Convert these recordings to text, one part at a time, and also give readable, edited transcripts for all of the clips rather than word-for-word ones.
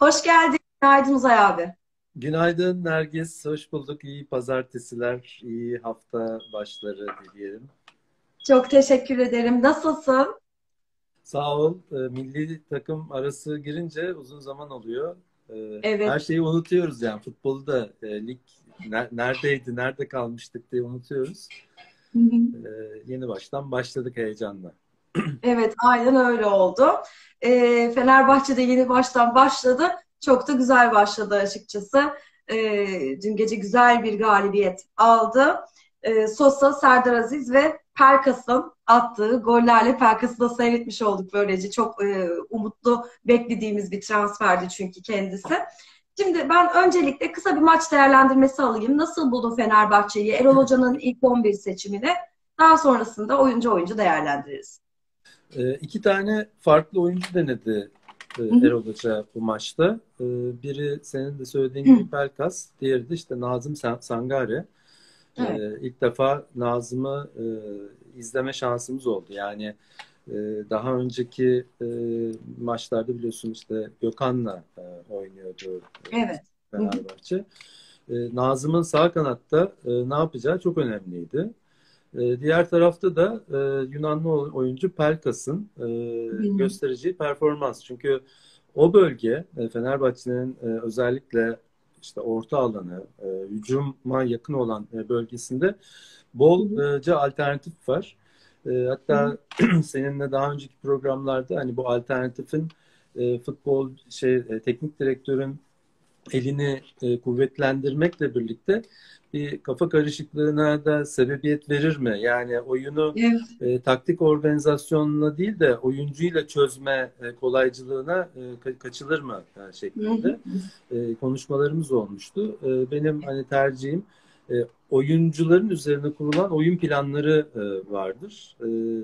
Hoş geldin. Günaydın Uzay abi. Günaydın Nergis, hoş bulduk. İyi pazartesiler, iyi hafta başları dileyelim. Çok teşekkür ederim. Nasılsın? Sağ ol. Milli takım arası girince uzun zaman oluyor. Her Evet. şeyi unutuyoruz yani. Futbolu da lig neredeydi, nerede kalmıştık diye unutuyoruz. Hı hı. Yeni baştan başladık heyecanla. Evet, aynen öyle oldu. Fenerbahçe'de yeni baştan başladı. Çok da güzel başladı açıkçası. Dün gece güzel bir galibiyet aldı. Sosa, Serdar Aziz ve Pelkas'ın attığı gollerle Pelkas'ı da seyretmiş olduk böylece. Çok umutlu beklediğimiz bir transferdi çünkü kendisi. Şimdi ben öncelikle kısa bir maç değerlendirmesi alayım. Nasıl buldun Fenerbahçe'yi? Erol Hoca'nın ilk 11 seçimini. Daha sonrasında oyuncu değerlendiririz. İki tane farklı oyuncu denedi Hı hı. Erol Hoca bu maçta. Biri senin de söylediğin Hı. gibi Pelkas, diğeri de işte Nazım Sangare. Evet. İlk defa Nazım'ı izleme şansımız oldu. Yani e, daha önceki maçlarda biliyorsun işte Gökhan'la oynuyordu Evet. Hı hı. Fenerbahçe. Nazım'ın sağ kanatta ne yapacağı çok önemliydi. Diğer tarafta da Yunanlı oyuncu Pelkas'ın Hı hı. göstereceği performans. Çünkü o bölge Fenerbahçe'nin özellikle işte orta alanı, hücuma yakın olan bölgesinde Hı hı. bolca alternatif var. Hı hı. Hatta seninle daha önceki programlarda hani bu alternatifin futbol teknik direktörün elini kuvvetlendirmekle birlikte bir kafa karışıklığına da sebebiyet verir mi? Yani oyunu Evet. taktik organizasyonuna değil de oyuncuyla çözme kolaycılığına kaçılır mı Hı hı. şeklinde konuşmalarımız olmuştu. Benim hani tercihim oyuncuların üzerine kurulan oyun planları vardır.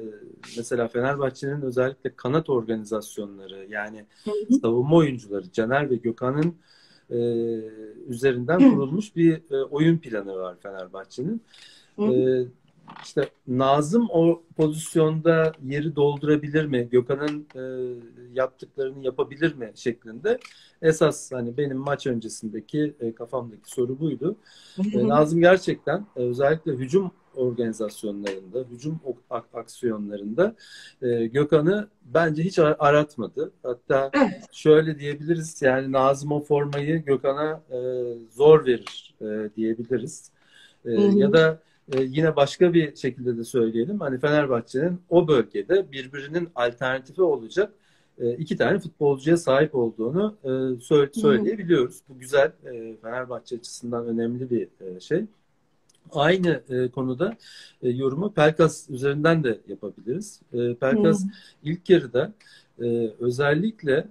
Mesela Fenerbahçe'nin özellikle kanat organizasyonları yani Hı hı. savunma oyuncuları Caner ve Gökhan'ın e, üzerinden Hı kurulmuş bir oyun planı var Fenerbahçe'nin. hı. E, işte Nazım o pozisyonda yeri doldurabilir mi? Gökhan'ın yaptıklarını yapabilir mi şeklinde. Esas hani benim maç öncesindeki kafamdaki soru buydu. Hı hı. Nazım gerçekten özellikle hücum organizasyonlarında, hücum aksiyonlarında Gökhan'ı bence hiç aratmadı. Hatta Evet. şöyle diyebiliriz yani Nazım o formayı Gökhan'a zor verir diyebiliriz. Hı Ya hı. da yine başka bir şekilde de söyleyelim. Hani Fenerbahçe'nin o bölgede birbirinin alternatifi olacak iki tane futbolcuya sahip olduğunu Hı hı. söyleyebiliyoruz. Bu güzel. Fenerbahçe açısından önemli bir şey. Aynı konuda yorumu Pelkas üzerinden de yapabiliriz. Hı hı. Pelkas ilk yarıda özellikle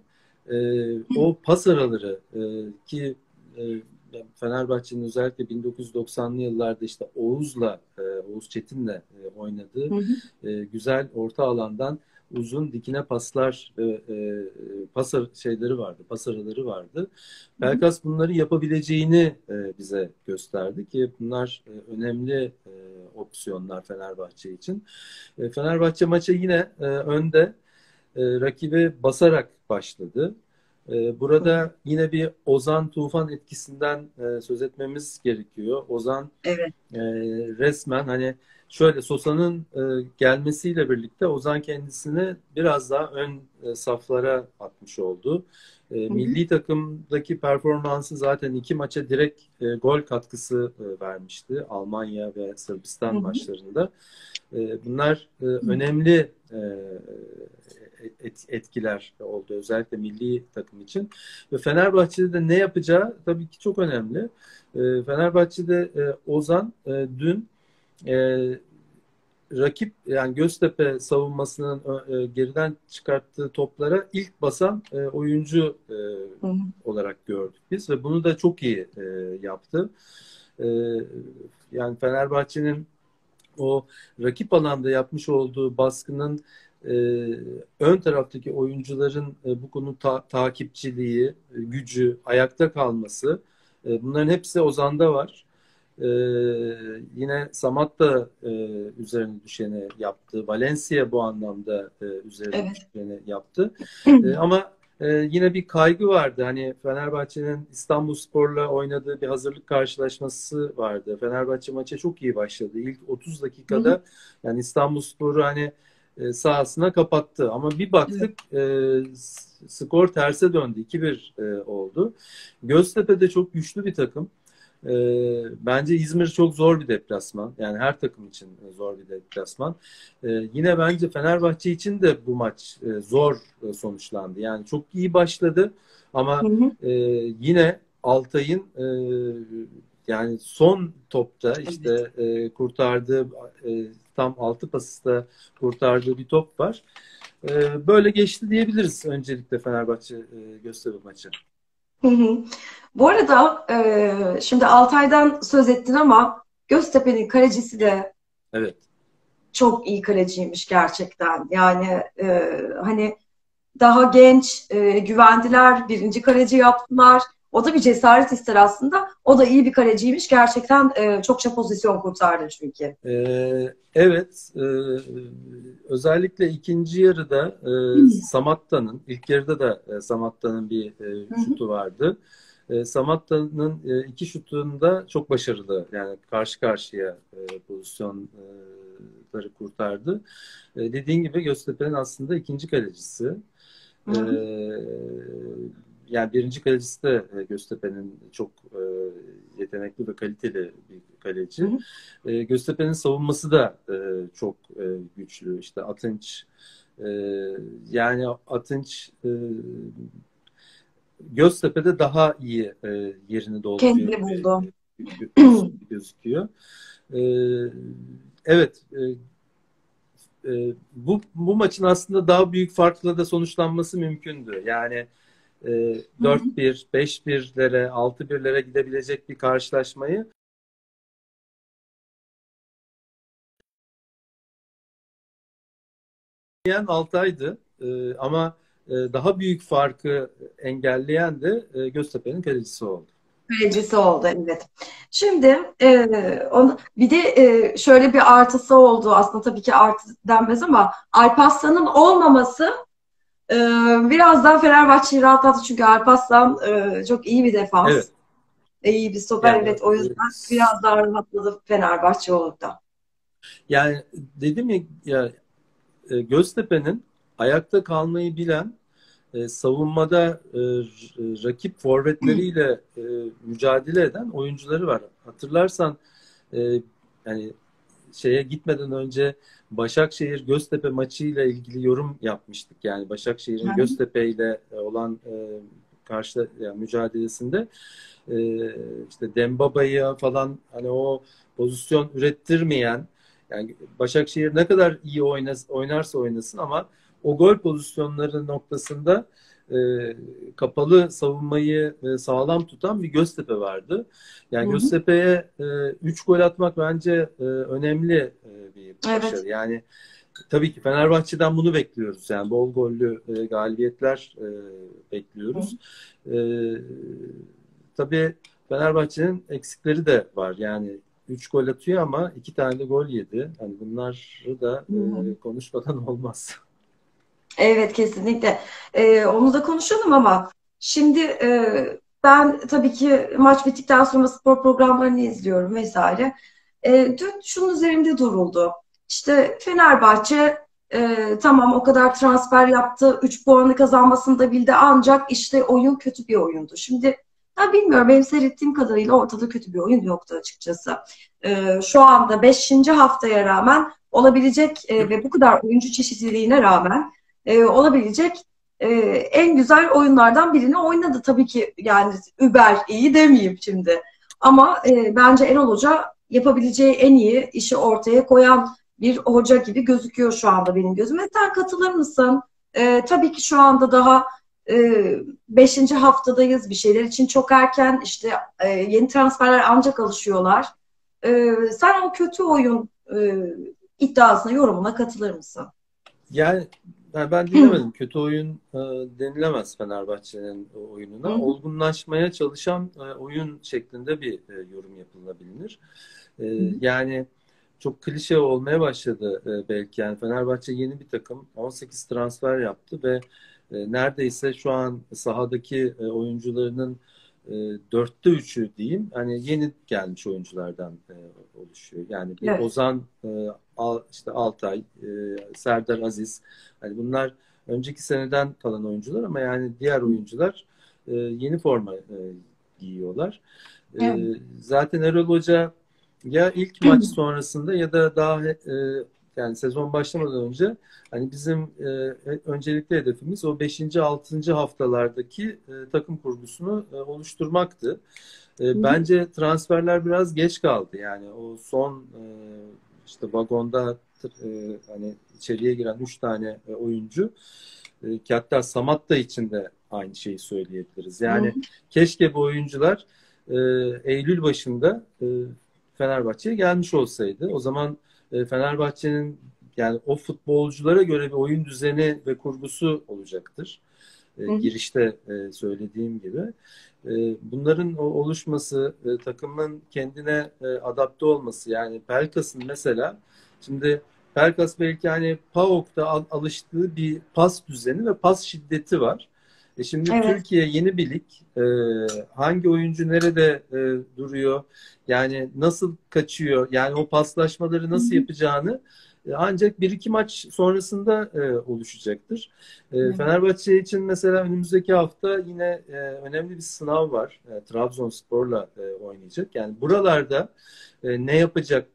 o pas araları ki Fenerbahçe'nin özellikle 1990'lı yıllarda işte Oğuz Çetin'le oynadığı Hı hı. güzel orta alandan uzun dikine paslar şeyleri vardı, pas araları vardı. Hı hı. Pelkas bunları yapabileceğini bize gösterdi ki bunlar önemli opsiyonlar Fenerbahçe için. Fenerbahçe maça yine önde rakibe basarak başladı. Hı hı. Burada yine bir Ozan Tufan etkisinden söz etmemiz gerekiyor. Ozan Evet. e, resmen hani şöyle Sosa'nın gelmesiyle birlikte Ozan kendisini biraz daha ön saflara atmış oldu. Hı hı. Milli takımdaki performansı zaten iki maça direkt gol katkısı vermişti. Almanya ve Hı Sırbistan hı. maçlarında. Bunlar önemli etkiler oldu özellikle milli takım için. Ve Fenerbahçe'de de ne yapacağı tabii ki çok önemli. Fenerbahçe'de Ozan dün e, rakip yani Göztepe savunmasının geriden çıkarttığı toplara ilk basan oyuncu Hı hı. olarak gördük biz ve bunu da çok iyi yaptı. E, yani Fenerbahçe'nin o rakip alanda yapmış olduğu baskının e, ön taraftaki oyuncuların bu konu takipçiliği, gücü, ayakta kalması bunların hepsi Ozan'da var. E, yine Samat da üzerine düşeni yaptı. Valencia bu anlamda üzerine Evet. düşeni yaptı. Hı Ama yine bir kaygı vardı. Hani Fenerbahçe'nin İstanbulspor'la oynadığı bir hazırlık karşılaşması vardı. Fenerbahçe maça çok iyi başladı. İlk 30 Hı hı. dakikada yani İstanbulspor'u hani sahasına kapattı. Ama bir Evet. baktık skor terse döndü. 2-1 oldu. Göztepe de çok güçlü bir takım. Bence İzmir çok zor bir deplasman. Yani her takım için zor bir deplasman. Yine bence Fenerbahçe için de bu maç zor sonuçlandı. Yani çok iyi başladı ama Hı hı. yine Altay'ın yani son topta Evet. işte kurtardığı tam 6 pasista kurtardığı bir top var. Böyle geçti diyebiliriz öncelikle Fenerbahçe Göztepe maçı. Hı hı. Bu arada şimdi Altay'dan söz ettin ama Göztepe'nin kalecisi de Evet. çok iyi kaleciymiş gerçekten. Yani hani daha genç, güvendiler, birinci kaleci yaptılar. O da bir cesaret ister aslında. O da iyi bir kaleciymiş. Gerçekten çokça pozisyon kurtardı çünkü. Evet, özellikle ikinci yarıda Samatta'nın, ilk yarıda da Samatta'nın bir Hı hı. şutu vardı. Samatta'nın iki şutunda çok başarılı, yani karşı karşıya pozisyonları kurtardı. Dediğin gibi Göztepe'nin aslında ikinci kalecisi. Hı E, hı. Yani birinci kalecisi de Göztepe'nin çok yetenekli ve kaliteli bir Hı kaleci. hı. Göztepe'nin savunması da çok güçlü. İşte Atınç, e, yani Atınç Göztepe'de daha iyi yerini dolduruyor Kendini gibi buldu. gözüküyor. E, evet, bu maçın aslında daha büyük farkla da sonuçlanması mümkündü. Yani Hı hı. 4-1, 5-1'lere, 6-1'lere gidebilecek bir karşılaşmayı engelleyen Altay'dı. Ama daha büyük farkı engelleyen de Göztepe'nin kalecisi oldu. Kalecisi oldu, evet. Şimdi bir de şöyle bir artısı oldu. Aslında tabii ki artı denmez ama Alparslan'ın olmaması e, biraz daha Fenerbahçe'yi rahatlattı. Çünkü Alparslan çok iyi bir defans. Evet. İyi bir stoper, Yani evet. O yüzden biraz daha rahatladı Fenerbahçe orada. yani dedim ya, Göztepe'nin ayakta kalmayı bilen, savunmada rakip forvetleriyle mücadele eden oyuncuları var. Hatırlarsan e, yani şeye gitmeden önce Başakşehir Göztepe maçıyla ilgili yorum yapmıştık. Yani Başakşehir'in Göztepe ile olan karşı yani mücadelesinde işte Dembaba'yı falan hani o pozisyon ürettirmeyen, yani Başakşehir ne kadar iyi oynarsa oynasın ama o gol pozisyonları noktasında e, kapalı savunmayı sağlam tutan bir Göztepe vardı. Hı Yani hı. Göztepe'ye 3 gol atmak bence önemli bir Evet. başarı. Yani tabii ki Fenerbahçe'den bunu bekliyoruz. Yani bol gollü galibiyetler Hı hı. bekliyoruz. E, tabii Fenerbahçe'nin eksikleri de var. Yani 3 gol atıyor ama 2 tane de gol yedi. Yani bunları da Hı hı. konuşmadan olmaz. Evet, kesinlikle. Onu da konuşalım ama şimdi ben tabii ki maç bittikten sonra spor programlarını izliyorum vesaire. Dün şunun üzerinde duruldu. İşte Fenerbahçe tamam, o kadar transfer yaptı. 3 puanı kazanmasını da bildi, ancak işte oyun kötü bir oyundu. Şimdi ben bilmiyorum, benim seyrettiğim kadarıyla ortada kötü bir oyun yoktu açıkçası. Şu anda beşinci haftaya rağmen olabilecek ve bu kadar oyuncu çeşitliliğine rağmen olabilecek en güzel oyunlardan birini oynadı. Tabii ki yani über iyi demeyeyim şimdi. Ama bence Erol Hoca yapabileceği en iyi işi ortaya koyan bir hoca gibi gözüküyor şu anda benim gözüme. Sen katılır mısın? Tabii ki şu anda daha beşinci haftadayız. Bir şeyler için çok erken. İşte yeni transferler ancak alışıyorlar. Sen o kötü oyun iddiasına, yorumuna katılır mısın? Yani ben dinlemedim. Kötü oyun denilemez Fenerbahçe'nin Hı oyununa. hı. Olgunlaşmaya çalışan oyun şeklinde bir yorum yapılabilir. E, Hı hı. Yani çok klişe olmaya başladı belki. Yani Fenerbahçe yeni bir takım. 18 transfer yaptı ve neredeyse şu an sahadaki oyuncularının 4'te 3'ü diyeyim hani yeni gelmiş oyunculardan oluşuyor. Yani bir Evet. Ozan, işte Altay, Serdar Aziz, hani bunlar önceki seneden kalan oyuncular ama yani diğer oyuncular yeni forma giyiyorlar. Evet. Zaten Erol Hoca ya ilk maç sonrasında ya da daha yani sezon başlamadan önce hani bizim öncelikli hedefimiz o 5. 6. haftalardaki takım kurgusunu oluşturmaktı. Hı hı. Bence transferler biraz geç kaldı. Yani o son işte vagonda hani içeriye giren 3 tane oyuncu ki hatta Samatta için de aynı şeyi söyleyebiliriz. Hı hı. Yani keşke bu oyuncular e, Eylül başında Fenerbahçe'ye gelmiş olsaydı. O zaman Fenerbahçe'nin yani o futbolculara göre bir oyun düzeni ve kurgusu olacaktır. Hı hı. Girişte söylediğim gibi. Bunların oluşması, takımın kendine adapte olması yani Pelkas'ın mesela şimdi Pelkas belki hani PAOK'ta alıştığı bir pas düzeni ve pas şiddeti var. Şimdi Evet. Türkiye yeni bir lig. Hangi oyuncu nerede duruyor? Yani nasıl kaçıyor? Yani o paslaşmaları Hı nasıl hı. yapacağını ancak bir iki maç sonrasında oluşacaktır. Evet. Fenerbahçe için mesela önümüzdeki hafta yine önemli bir sınav var. Trabzonspor'la oynayacak. Yani buralarda ne yapacak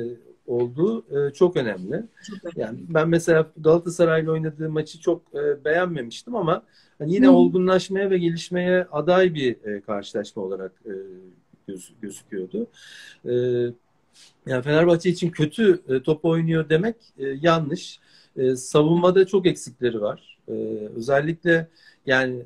olduğu çok önemli. Çok Yani önemli. ben mesela Galatasaray'la oynadığı maçı çok beğenmemiştim ama hani Hı yine hı. olgunlaşmaya ve gelişmeye aday bir karşılaşma olarak gözüküyordu. E, Yani Fenerbahçe için kötü top oynuyor demek yanlış. Savunmada çok eksikleri var. Özellikle yani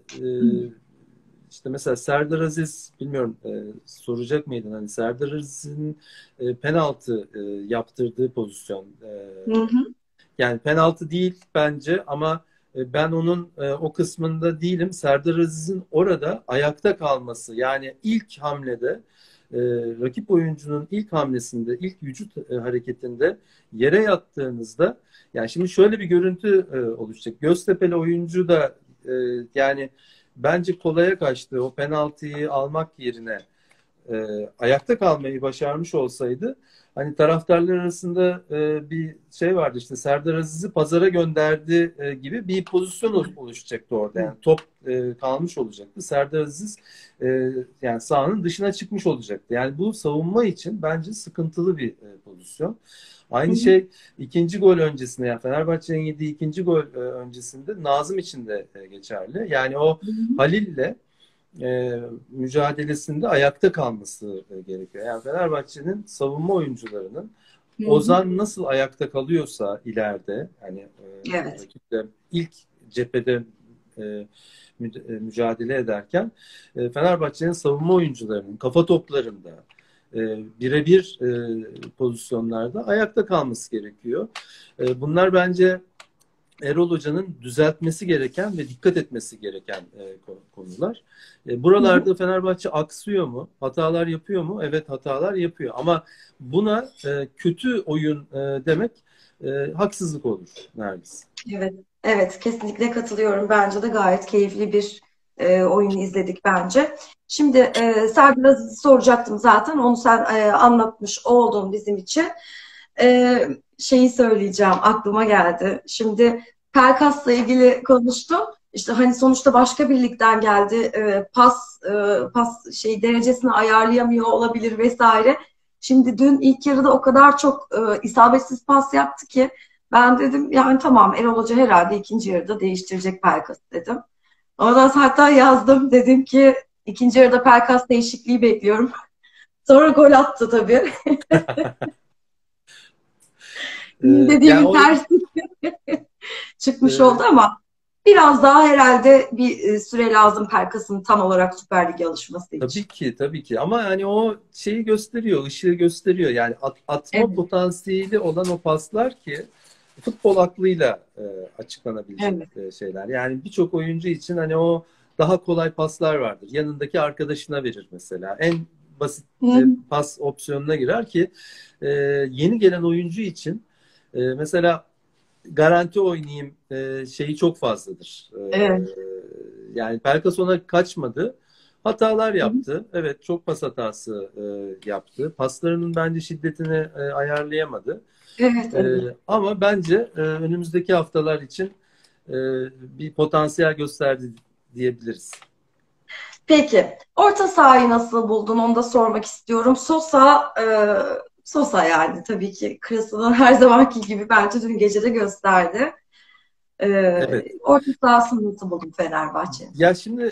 işte mesela Serdar Aziz bilmiyorum soracak mıydın hani Serdar Aziz'in penaltı yaptırdığı pozisyon. Hı hı. Yani penaltı değil bence ama ben onun o kısmında değilim. Serdar Aziz'in orada ayakta kalması yani ilk hamlede rakip oyuncunun ilk hamlesinde, ilk vücut hareketinde yere yattığınızda yani şimdi şöyle bir görüntü oluşacak. Göztepe'li oyuncu da e, yani bence kolaya kaçtı. O penaltıyı almak yerine ayakta kalmayı başarmış olsaydı hani taraftarlar arasında bir şey vardı işte Serdar Aziz'i pazara gönderdi gibi bir pozisyon oluşacaktı orada. Yani top kalmış olacaktı. Serdar Aziz yani sahanın dışına çıkmış olacaktı. Yani bu savunma için bence sıkıntılı bir pozisyon. Hı Aynı hı. şey ikinci gol öncesinde yani Fenerbahçe'nin yediği ikinci gol öncesinde Nazım için de geçerli. Yani o Hı hı. Halil'le mücadelesinde ayakta kalması gerekiyor. Yani Fenerbahçe'nin savunma oyuncularının Hı hı. Ozan nasıl ayakta kalıyorsa ileride hani Evet. rakiple ilk cephede mücadele ederken Fenerbahçe'nin savunma oyuncularının kafa toplarında birebir pozisyonlarda ayakta kalması gerekiyor. Bunlar bence Erol Hoca'nın düzeltmesi gereken ve dikkat etmesi gereken konular. Hı hı. Buralarda Fenerbahçe aksıyor mu? Hatalar yapıyor mu? Evet hatalar yapıyor. Ama buna kötü oyun demek haksızlık olur Nergis. Evet. Evet, kesinlikle katılıyorum. Bence de gayet keyifli bir oyun izledik bence. Şimdi Serdar Aziz'i soracaktım zaten. Onu sen anlatmış oldun bizim için. Şeyi söyleyeceğim, aklıma geldi. Şimdi Pelkas'la ilgili konuştum. İşte hani sonuçta başka bir ligden geldi. Pas şey derecesini ayarlayamıyor olabilir vesaire. Şimdi dün ilk yarıda o kadar çok isabetsiz pas yaptı ki ben dedim yani tamam Erol Hoca herhalde ikinci yarıda değiştirecek Pelkas dedim. Ondan sonra hatta yazdım dedim ki ikinci yarıda Pelkas değişikliği bekliyorum. Sonra gol attı tabii. Yani Dediğimin o tersi çıkmış oldu e, ama biraz daha herhalde bir süre lazım Pelkas'ın tam olarak Süper Lig'e alışması için. tabii ki tabii ki ama yani o şeyi gösteriyor, ışığı gösteriyor. Yani atma Evet, potansiyeli olan o paslar ki futbol aklıyla açıklanabilecek evet. şeyler. Yani birçok oyuncu için hani o daha kolay paslar vardır. Yanındaki arkadaşına verir mesela. En basit Hı pas opsiyonuna girer ki e, yeni gelen oyuncu için mesela garanti oynayayım şeyi çok fazladır. Evet. Yani Pelkas ona kaçmadı. Hatalar yaptı. Evet, çok pas hatası yaptı. Paslarının bence şiddetini ayarlayamadı. Evet, evet. Ama bence önümüzdeki haftalar için e, bir potansiyel gösterdi diyebiliriz. Peki, orta sahayı nasıl buldun? Onu da sormak istiyorum. Sosa yani tabii ki klasının her zamanki gibi bence dün gece de gösterdi. Evet. Orta sahasını nasıl buldun Fenerbahçe? Ya şimdi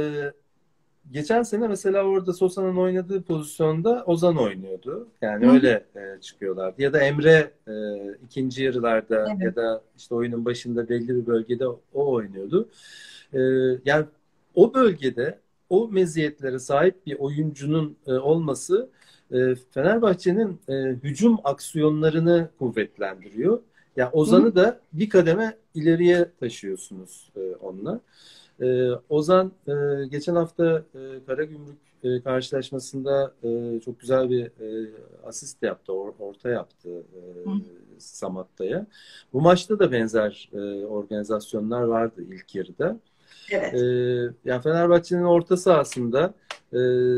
geçen sene mesela orada Sosa'nın oynadığı pozisyonda Ozan oynuyordu. Yani Hı hı. öyle çıkıyorlardı. Ya da Emre ikinci yarılarda Evet. ya da işte oyunun başında belli bir bölgede o oynuyordu. E, Yani o bölgede o meziyetlere sahip bir oyuncunun olması Fenerbahçe'nin hücum aksiyonlarını kuvvetlendiriyor. Yani Hı hı. Ozan'ı da bir kademe ileriye taşıyorsunuz onunla. Ozan geçen hafta Karagümrük karşılaşmasında çok güzel bir asist yaptı, orta yaptı Hı. Samatta'ya. Bu maçta da benzer organizasyonlar vardı ilk yarıda. E, Evet. Yani Fenerbahçe'nin orta sahasında e,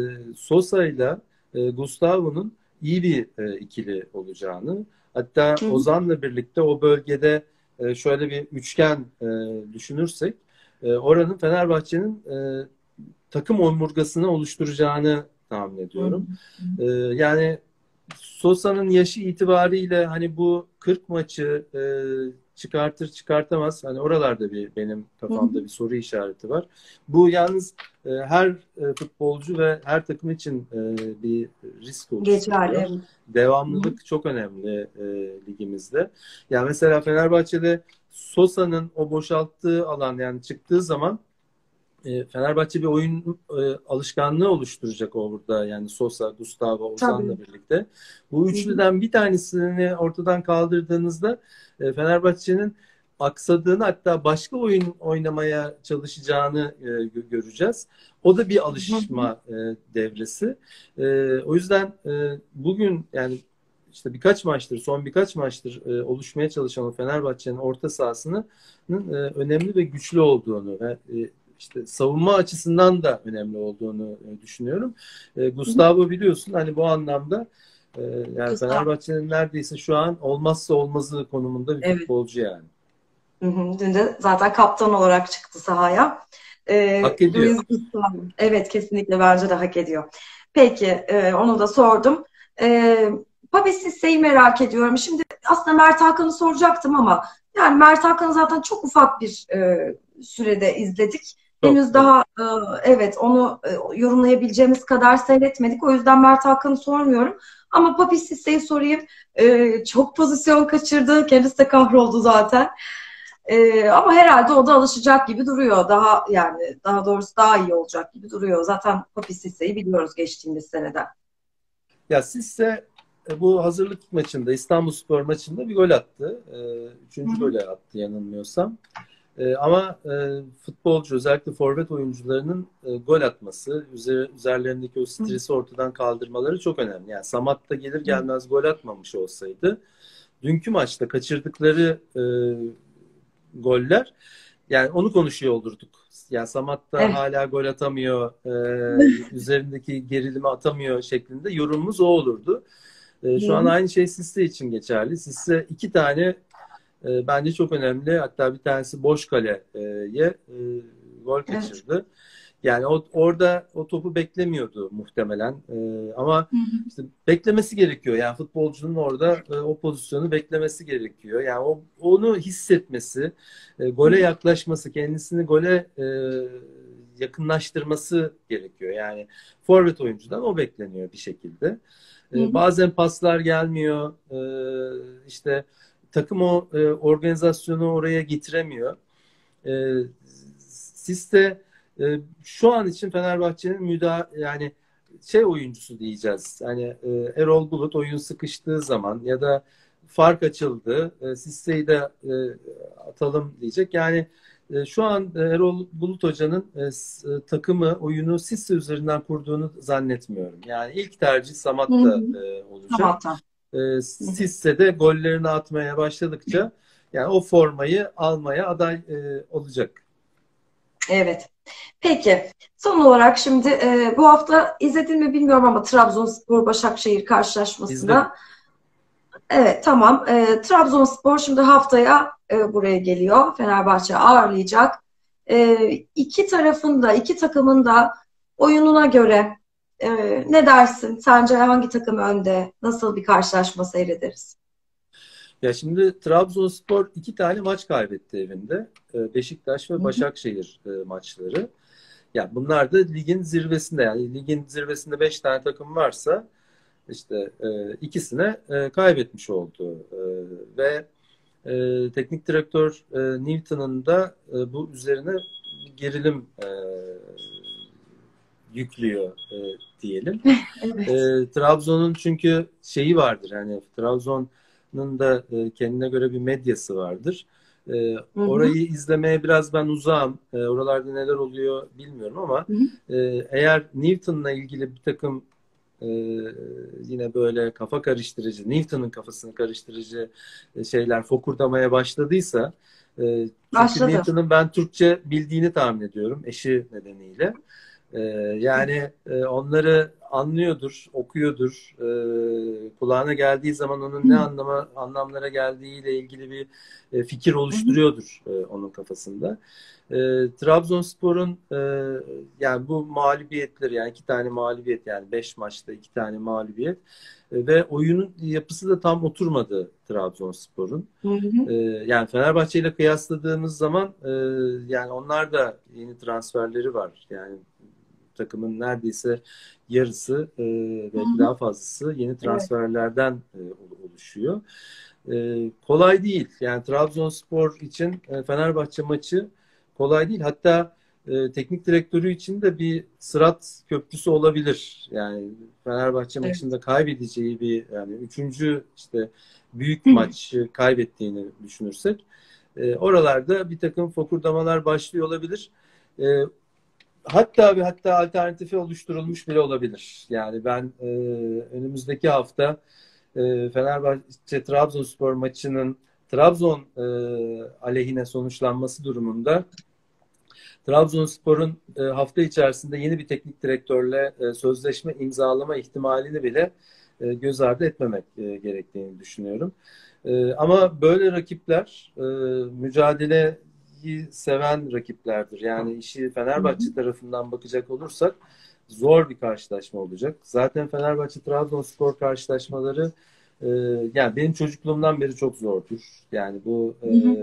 Sosa ile Gustavo'nun iyi bir ikili olacağını, hatta Hı hı. Ozan'la birlikte o bölgede şöyle bir üçgen düşünürsek oranın Fenerbahçe'nin takım omurgasını oluşturacağını tahmin Hı hı. ediyorum. Yani Sosa'nın yaşı itibariyle hani bu 40 maçı çıkartır çıkartamaz. Hani oralarda benim Hı hı. kafamda bir soru işareti var. Bu yalnız her futbolcu ve her takım için bir risk Geçerli. oluşturuyor. Evet. Hı hı. Devamlılık çok önemli ligimizde. Yani mesela Fenerbahçe'de Sosa'nın o boşalttığı alan, yani çıktığı zaman Fenerbahçe bir oyun alışkanlığı oluşturacak orada. Yani Sosa, Gustavo, Tabii. Ozan'la birlikte. Bu Hı hı. üçlüden bir tanesini ortadan kaldırdığınızda Fenerbahçe'nin aksadığını, hatta başka oyun oynamaya çalışacağını göreceğiz. O da bir Hı hı. alışma devresi. O yüzden bugün yani işte son birkaç maçtır oluşmaya çalışan o Fenerbahçe'nin orta sahasının önemli ve güçlü olduğunu ve işte savunma açısından da önemli olduğunu düşünüyorum. Hı hı. Gustavo biliyorsun hani bu anlamda yani Güzel. Fenerbahçe'nin neredeyse şu an olmazsa olmazı konumunda bir Evet. futbolcu yani. Hı hı. Dün de zaten kaptan olarak çıktı sahaya. Hak ediyor. Luis Gustavo. Evet, kesinlikle bence de hak ediyor. Peki, onu da sordum. E, Papi Cisse'yi merak ediyorum. Şimdi aslında Mert Hakan'ı soracaktım ama yani Mert Hakan'ı zaten çok ufak bir sürede izledik. Çok, Henüz evet. daha evet onu yorumlayabileceğimiz kadar seyretmedik. O yüzden Mert Hakan'ı sormuyorum. Ama Papi Cisse'yi sorayım. Çok pozisyon kaçırdı. Kendisi de kahroldu zaten. Ama herhalde o da alışacak gibi duruyor. Daha doğrusu daha iyi olacak gibi duruyor. Zaten Papi Cisse'yi biliyoruz geçtiğimiz seneden. Ya Sisse bu hazırlık maçında, İstanbulspor maçında bir gol attı. Hı Üçüncü hı. golü attı yanılmıyorsam. Ama futbolcu, özellikle forvet oyuncularının gol atması, üzerlerindeki o Hı stresi ortadan kaldırmaları çok önemli. Yani Samatta gelir hı. gelmez gol atmamış olsaydı, dünkü maçta kaçırdıkları goller, yani onu konuşuyor olurduk. Yani Samatta Evet. hala gol atamıyor, üzerindeki gerilimi atamıyor şeklinde yorumumuz o olurdu. Hı Şu an hı. aynı şey Sisse için geçerli. Sisse iki tane bence çok önemli. Hatta bir tanesi boş kaleye gol Evet. kaçırdı. Yani orada o topu beklemiyordu muhtemelen. Ama Hı hı. işte beklemesi gerekiyor. Yani futbolcunun orada o pozisyonu beklemesi gerekiyor. Yani onu hissetmesi, Hı gole hı. yaklaşması, kendisini gole yakınlaştırması gerekiyor. Yani forvet oyuncudan o bekleniyor bir şekilde. Hı hı. Bazen paslar gelmiyor. İşte takım o organizasyonu oraya getiremiyor. E, Siste şu an için Fenerbahçe'nin yani şey oyuncusu diyeceğiz. Hani Erol Bulut oyun sıkıştığı zaman ya da fark açıldı, Siste'yi de atalım diyecek. Yani şu an Erol Bulut Hoca'nın takımı, oyunu Sisse üzerinden kurduğunu zannetmiyorum. Yani ilk tercih Hı Samatta hı. olacak. Tamam, tamam. Hı hı. Sisse de gollerini atmaya başladıkça yani o formayı almaya aday olacak. Evet. Peki. Son olarak şimdi bu hafta izledin mi bilmiyorum ama Trabzonspor Başakşehir İzledim. karşılaşmasında. Evet, tamam. Trabzonspor şimdi haftaya buraya geliyor. Fenerbahçe ağırlayacak. İki tarafın da, iki takımın da oyununa göre e, ne dersin? Sence hangi takım önde? Nasıl bir karşılaşma seyrederiz? Ya şimdi Trabzonspor 2 tane maç kaybetti evinde. Beşiktaş Hı ve hı. Başakşehir maçları. Ya bunlar da ligin zirvesinde, yani ligin zirvesinde 5 tane takım varsa işte ikisine kaybetmiş oldu. Ve teknik direktör Newton'un da bu üzerine bir gerilim yüklüyor diyelim. Evet. Trabzon'un çünkü şeyi vardır, hani Trabzon'un da kendine göre bir medyası vardır. Hı hı. Orayı izlemeye biraz ben uzağım. Oralarda neler oluyor bilmiyorum ama Hı hı. e, eğer Newton'la ilgili bir takım e, yine böyle kafa karıştırıcı, Newton'un kafasını karıştırıcı şeyler fokurdamaya başladıysa, çünkü Başladı. Newton'un ben Türkçe bildiğini tahmin ediyorum eşi nedeniyle. Ee, Yani onları anlıyordur, okuyordur. Kulağına geldiği zaman onun ne anlamlara geldiğiyle ilgili bir fikir Hı hı. oluşturuyordur onun kafasında. Trabzonspor'un yani bu mağlubiyetleri, yani 2 tane mağlubiyet, yani 5 maçta 2 tane mağlubiyet ve oyunun yapısı da tam oturmadı Trabzonspor'un. Hı hı. Yani Fenerbahçe ile kıyasladığımız zaman yani onlar da yeni transferleri var. Yani takımın neredeyse yarısı, Hı belki hı. daha fazlası yeni Evet. transferlerden oluşuyor. Kolay değil. Yani Trabzonspor için Fenerbahçe maçı kolay değil. Hatta teknik direktörü için de bir Sırat Köprüsü olabilir. Yani Fenerbahçe Evet. maçında kaybedeceği bir, yani üçüncü işte büyük Hı maç kaybettiğini düşünürsek oralarda bir takım fokurdamalar başlıyor olabilir. E, hatta alternatifi oluşturulmuş bile olabilir. Yani ben önümüzdeki hafta Fenerbahçe Trabzonspor maçının Trabzon aleyhine sonuçlanması durumunda Trabzonspor'un hafta içerisinde yeni bir teknik direktörle sözleşme imzalama ihtimalini bile göz ardı etmemek gerektiğini düşünüyorum. Ama böyle rakipler mücadeleyi seven rakiplerdir. Yani işi hı. Fenerbahçe tarafından bakacak olursak zor bir karşılaşma olacak. Zaten Fenerbahçe Trabzonspor karşılaşmaları yani benim çocukluğumdan beri çok zordur. Yani bu Hı hı.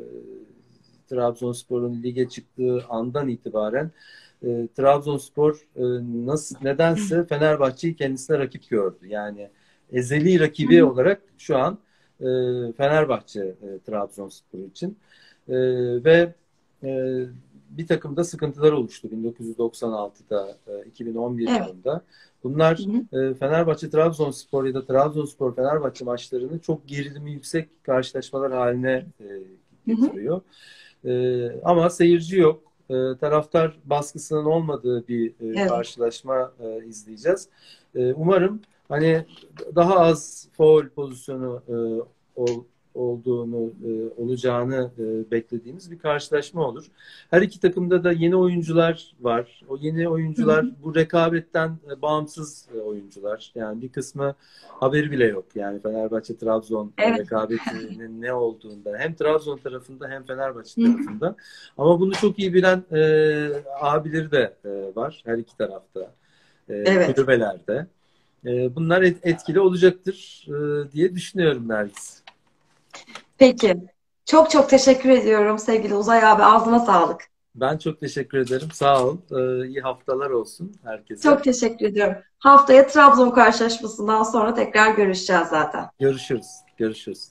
Trabzonspor'un lige çıktığı andan itibaren Trabzonspor nedense Fenerbahçe'yi kendisine rakip gördü. Yani ezeli Hı rakibi hı. olarak şu an Fenerbahçe Trabzonspor için. Ve e, bir takım da sıkıntılar oluştu 1996'da, 2011 Evet. yılında. Hı Bunlar hı. Fenerbahçe Trabzonspor ya da Trabzonspor Fenerbahçe maçlarını çok gerilimi yüksek karşılaşmalar haline Hı hı. getiriyor. Ama seyirci yok. Taraftar baskısının olmadığı bir Evet. karşılaşma izleyeceğiz. Umarım hani daha az faul pozisyonu ol, olduğunu olacağını beklediğimiz bir karşılaşma olur. Her iki takımda da yeni oyuncular var. O yeni Hı oyuncular hı. bu rekabetten bağımsız oyuncular. Yani bir kısmı haberi bile yok. Yani Fenerbahçe Trabzon Evet. rekabetinin ne olduğunda hem Trabzon tarafında hem Fenerbahçe Hı hı. tarafında. Ama bunu çok iyi bilen abileri de var her iki tarafta, Evet. kulübelerde. Bunlar etkili olacaktır diye düşünüyorum Nergis. Peki. Çok çok teşekkür ediyorum sevgili Uzay abi. Ağzına sağlık. Ben çok teşekkür ederim. Sağ ol. İyi haftalar olsun herkese. Çok teşekkür ediyorum. Haftaya Trabzon karşılaşmasından sonra tekrar görüşeceğiz zaten. Görüşürüz. Görüşürüz.